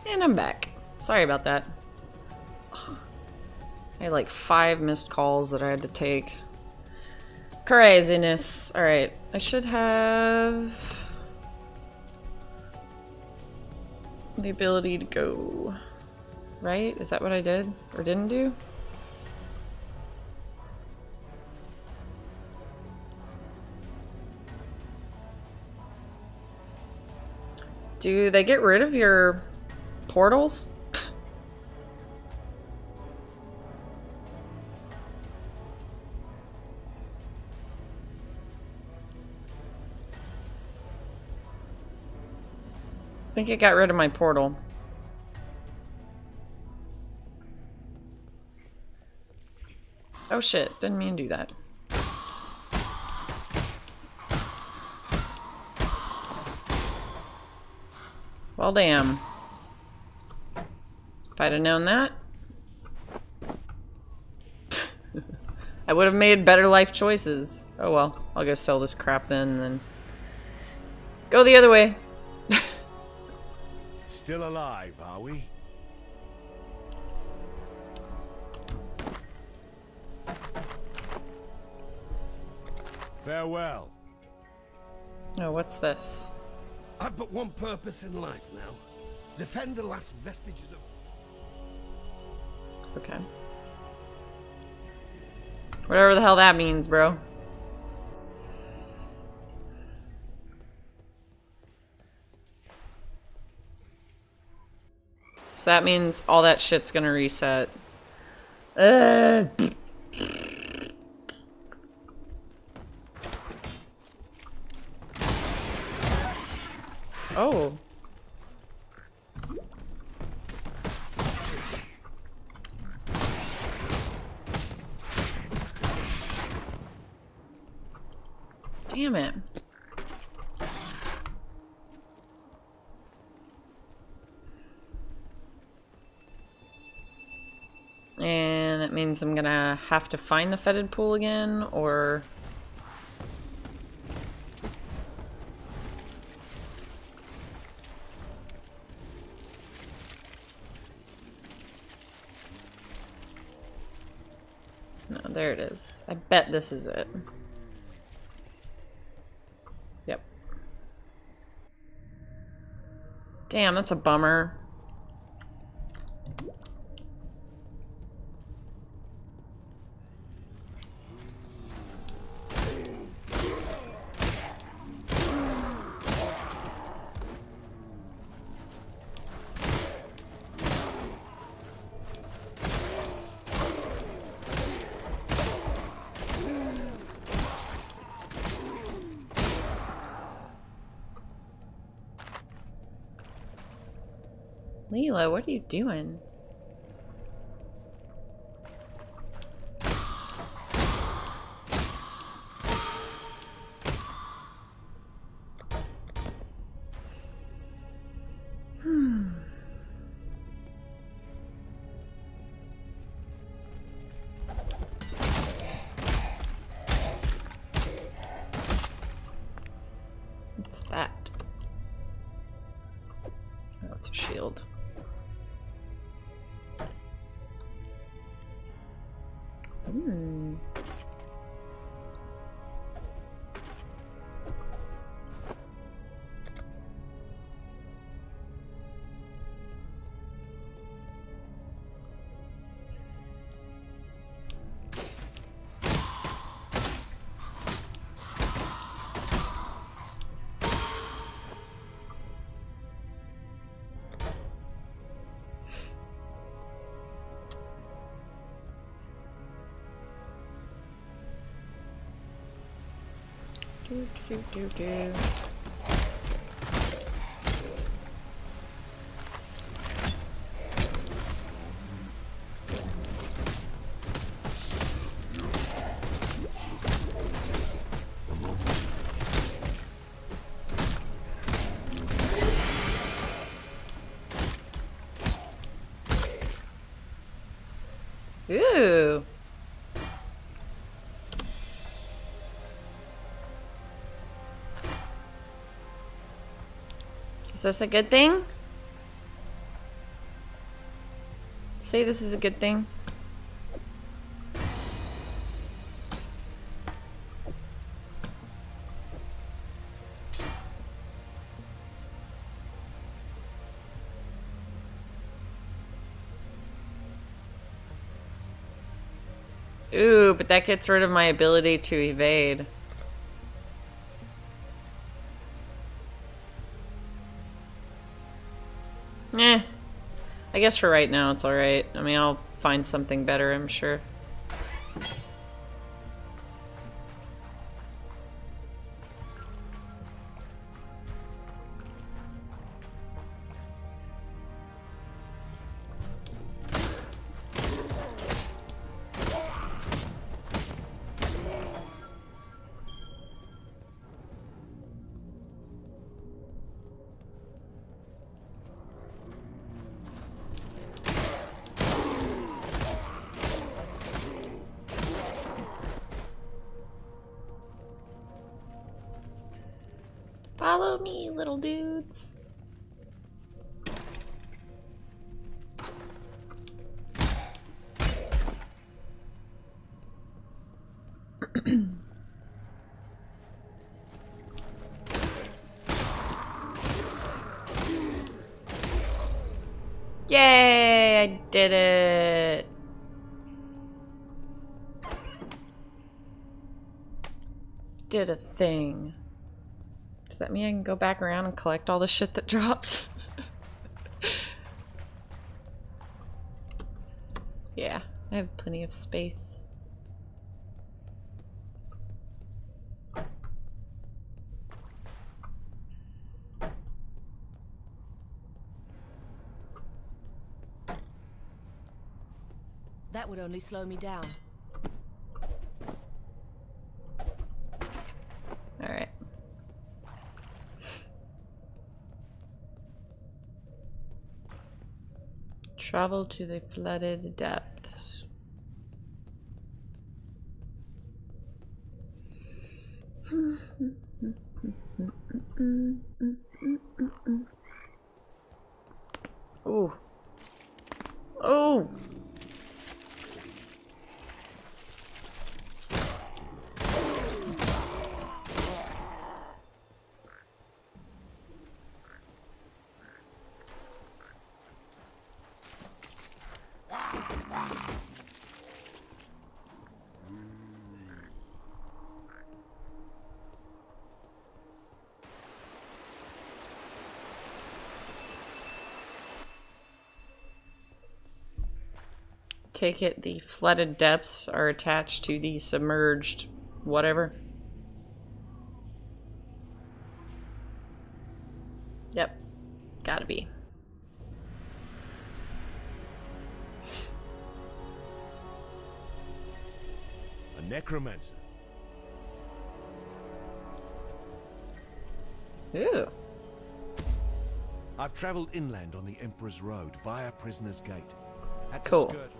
And I'm back. Sorry about that. Ugh. I had like 5 missed calls that I had to take. Craziness. Alright, I should have the ability to go, right? Is that what I did or didn't do? Do they get rid of your portals? I think it got rid of my portal. Oh shit, didn't mean to do that. Well, damn. If I'd have known that, I would have made better life choices. Oh well, I'll go sell this crap then and then go the other way. Still alive, are we? Farewell. Oh, what's this? I've but one purpose in life now. Defend the last vestiges of... Okay. Whatever the hell that means, bro. So that means all that shit's gonna reset. Oh. Damn it. And that means I'm gonna have to find the fetid pool again, or... No, there it is. I bet this is it. Yep. Damn, that's a bummer. Leela, what are you doing? What's that? Oh, it's a shield. Do. Ooh. Is this a good thing? Say this is a good thing. Ooh, but that gets rid of my ability to evade. Eh. I guess for right now it's alright. I mean, I'll find something better, I'm sure. Follow me, little dudes. Yay! I did it! Did a thing. Does that mean I can go back around and collect all the shit that dropped? Yeah, I have plenty of space. That would only slow me down. Alright. Travel to the flooded depths. Ooh. Oh! Take it the flooded depths are attached to the submerged whatever. Yep. Gotta be. A necromancer. Ooh. I've traveled inland on the Emperor's Road via Prisoner's Gate. Had to Cool. skirt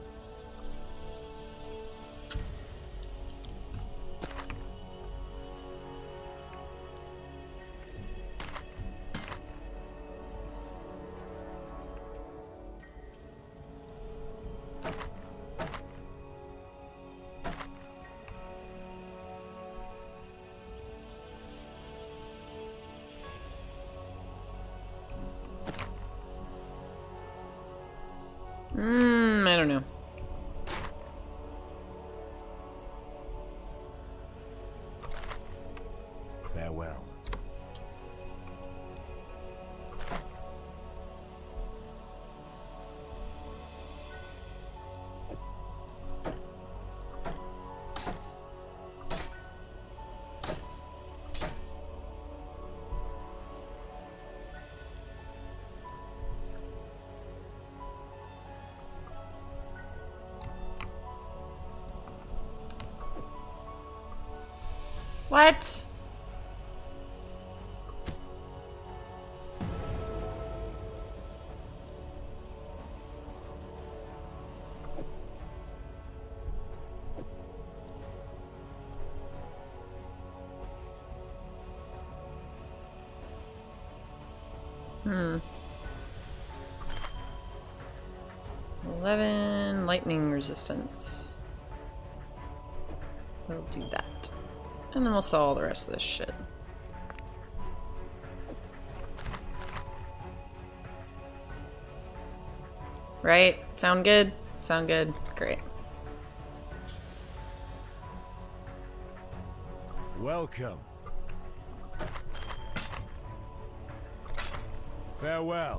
I don't know. farewell. What? Well, 11 lightning resistance. We'll do that. And then we'll sell all the rest of this shit. Right? Sound good? Sound good? Great. Welcome. Farewell.